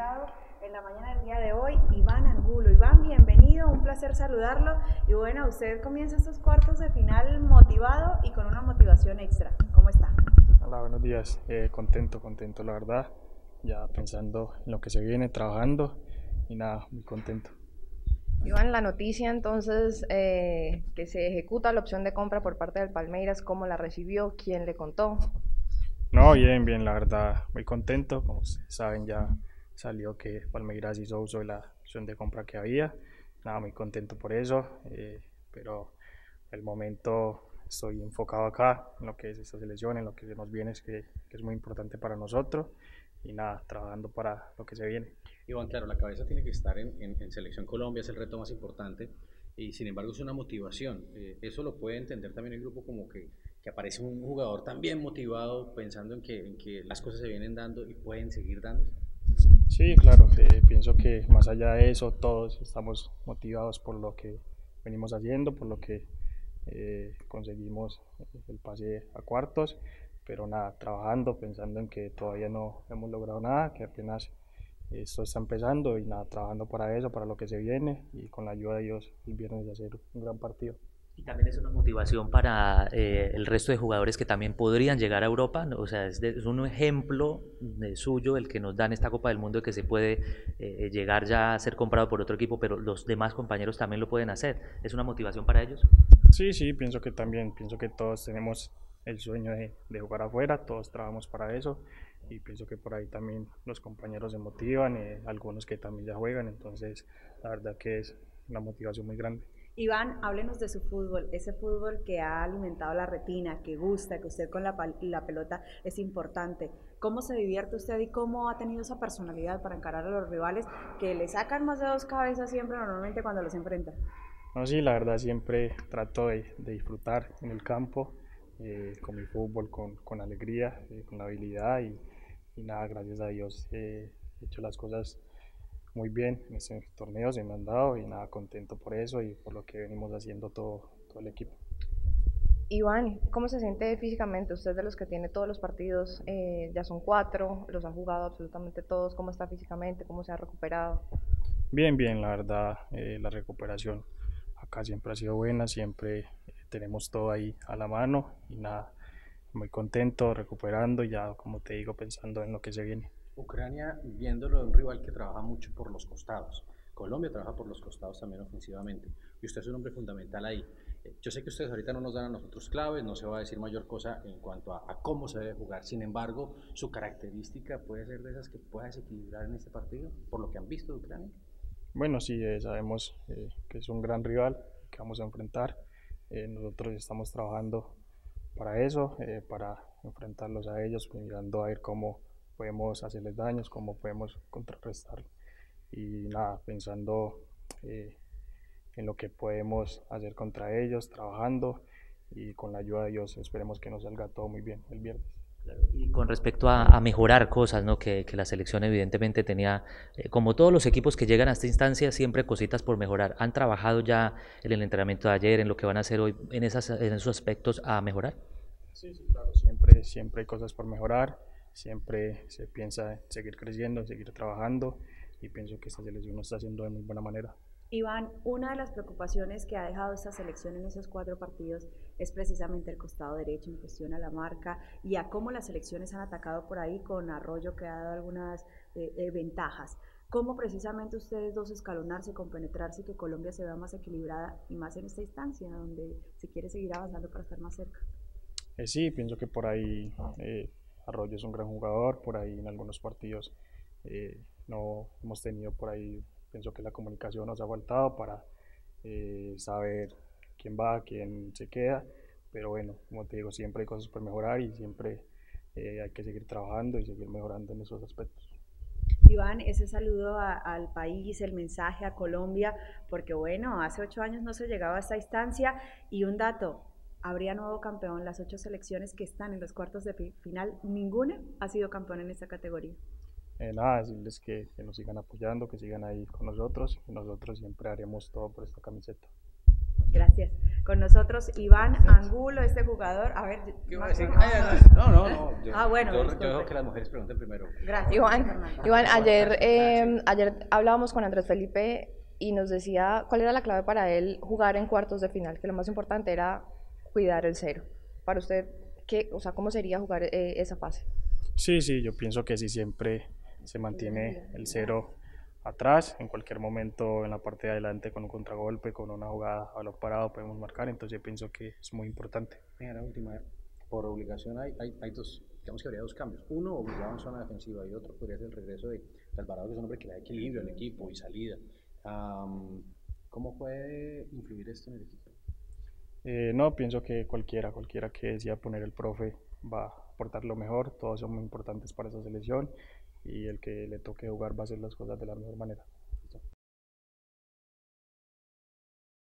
invitado en la mañana del día de hoy, Iván Angulo. Iván, bienvenido, un placer saludarlo. Y bueno, usted comienza estos cuartos de final motivado y con una motivación extra. ¿Cómo está? Hola, buenos días. Contento la verdad. Ya pensando en lo que se viene, trabajando y nada, muy contento. Iván, la noticia entonces que se ejecuta la opción de compra por parte del Palmeiras, ¿cómo la recibió? ¿Quién le contó? No, bien, la verdad, muy contento. Como ustedes saben, ya salió que Palmeiras hizo uso de la opción de compra que había. Nada, muy contento por eso, pero el momento estoy enfocado acá, en lo que es esta selección, en lo que se nos viene, que es muy importante para nosotros y nada, trabajando para lo que se viene. Iván, claro, la cabeza tiene que estar en Selección Colombia, es el reto más importante y sin embargo es una motivación. Eso lo puede entender también el grupo como que aparece un jugador también motivado pensando en que las cosas se vienen dando y pueden seguir dándose. Sí, claro, pienso que más allá de eso todos estamos motivados por lo que venimos haciendo, por lo que conseguimos el pase a cuartos, pero nada, trabajando, pensando en que todavía no hemos logrado nada, que apenas esto está empezando y nada, trabajando para eso, para lo que se viene y con la ayuda de Dios el viernes de hacer un gran partido. Y también es una motivación para el resto de jugadores que también podrían llegar a Europa, ¿no? O sea, es un ejemplo suyo el que nos dan esta Copa del Mundo de que se puede llegar ya a ser comprado por otro equipo, pero los demás compañeros también lo pueden hacer. ¿Es una motivación para ellos? Sí, pienso que también, pienso que todos tenemos el sueño de jugar afuera, todos trabajamos para eso y pienso que por ahí también los compañeros se motivan, algunos que también ya juegan, entonces la verdad que es una motivación muy grande. Iván, háblenos de su fútbol, ese fútbol que ha alimentado la retina, que gusta, que usted con la pelota es importante. ¿Cómo se divierte usted y cómo ha tenido esa personalidad para encarar a los rivales que le sacan más de dos cabezas siempre normalmente cuando los enfrentan? No, sí, la verdad siempre trato de disfrutar en el campo, con mi fútbol, con alegría, con habilidad y nada, gracias a Dios he hecho las cosas muy bien en este torneo, se me han dado y nada, contento por eso y por lo que venimos haciendo todo el equipo. Iván, ¿cómo se siente físicamente? Usted de los que tiene todos los partidos, ya son 4, los ha jugado absolutamente todos. ¿Cómo está físicamente? ¿Cómo se ha recuperado? Bien, la verdad, la recuperación acá siempre ha sido buena, siempre tenemos todo ahí a la mano y nada, muy contento, recuperando ya, como te digo, pensando en lo que se viene. Ucrania, viéndolo de un rival que trabaja mucho por los costados. Colombia trabaja por los costados también ofensivamente y usted es un hombre fundamental ahí. Yo sé que ustedes ahorita no nos dan a nosotros claves, no se va a decir mayor cosa en cuanto a cómo se debe jugar, sin embargo, su característica puede ser de esas que pueda desequilibrar en este partido, por lo que han visto de Ucrania. Bueno, sí, sabemos que es un gran rival que vamos a enfrentar. Nosotros estamos trabajando para eso, para enfrentarlos a ellos, mirando a ver cómo podemos hacerles daños, cómo podemos contrarrestarlo. Y nada, pensando en lo que podemos hacer contra ellos, trabajando y con la ayuda de Dios esperemos que nos salga todo muy bien el viernes. Y con respecto a mejorar cosas, ¿no? Que la selección evidentemente tenía, como todos los equipos que llegan a esta instancia, siempre cositas por mejorar. ¿Han trabajado ya en el entrenamiento de ayer, en lo que van a hacer hoy, en esos aspectos a mejorar? Sí, claro, siempre hay cosas por mejorar, siempre se piensa en seguir creciendo, en seguir trabajando y pienso que esta selección lo está haciendo de muy buena manera. Iván, una de las preocupaciones que ha dejado esta selección en esos 4 partidos es precisamente el costado derecho en cuestión a la marca y a cómo las selecciones han atacado por ahí con Arroyo que ha dado algunas ventajas. ¿Cómo precisamente ustedes dos escalonarse, compenetrarse y que Colombia se vea más equilibrada y más en esta instancia donde se quiere seguir avanzando para estar más cerca? Sí, pienso que por ahí Arroyo es un gran jugador, por ahí en algunos partidos no hemos tenido por ahí. Pienso que la comunicación nos ha faltado para saber quién va, quién se queda, pero bueno, como te digo, siempre hay cosas por mejorar y siempre hay que seguir trabajando y seguir mejorando en esos aspectos. Iván, ese saludo al país, el mensaje a Colombia, porque bueno, hace 8 años no se llegaba a esta instancia y un dato, habría nuevo campeón, las 8 selecciones que están en los cuartos de final, ninguna ha sido campeón en esta categoría. Nada, decirles que nos sigan apoyando, que sigan ahí con nosotros, y nosotros siempre haremos todo por esta camiseta. Gracias. Con nosotros Iván Angulo, este jugador, a ver... ¿Qué iba a decir? No, Bueno, yo dejo que las mujeres pregunten primero. Gracias. Iván, ayer hablábamos con Andrés Felipe y nos decía cuál era la clave para él jugar en cuartos de final, que lo más importante era cuidar el cero. Para usted, ¿cómo sería jugar esa fase? Sí, yo pienso que si siempre se mantiene el cero atrás, en cualquier momento en la parte de adelante con un contragolpe, con una jugada a balón parado podemos marcar, entonces yo pienso que es muy importante. Mira, la última, por obligación hay dos, digamos que habría dos cambios. Uno, obligado en zona defensiva, y otro podría ser el regreso de Alvarado, que es un hombre que le da equilibrio al equipo y salida. ¿Cómo puede influir esto en el equipo? No, pienso que cualquiera que decida poner el profe va a aportar lo mejor, todos son muy importantes para esa selección y el que le toque jugar va a hacer las cosas de la mejor manera.